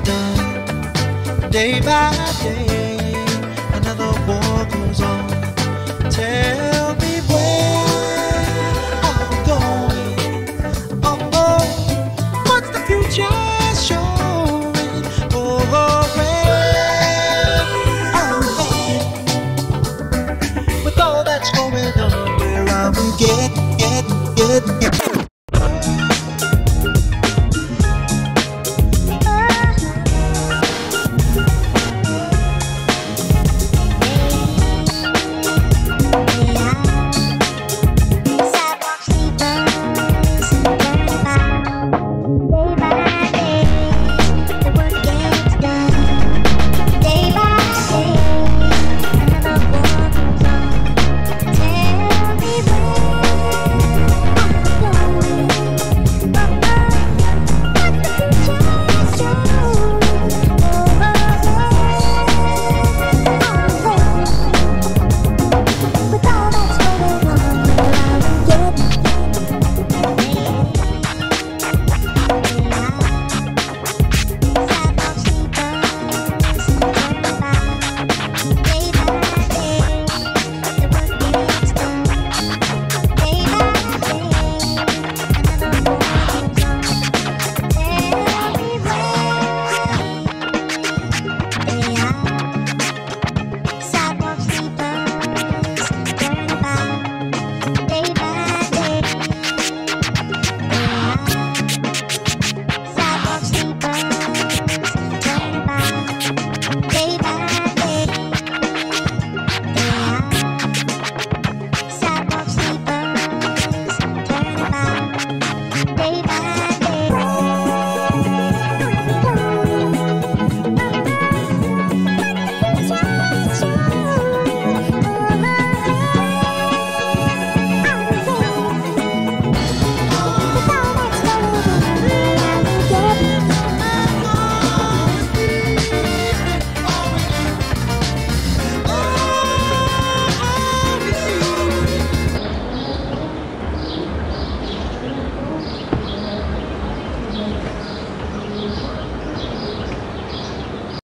done. Day by day, another war goes on. Tell me where I'm going. Oh, oh, what's the future showing? Oh, where I'm heading. With all that's going on, where are we getting?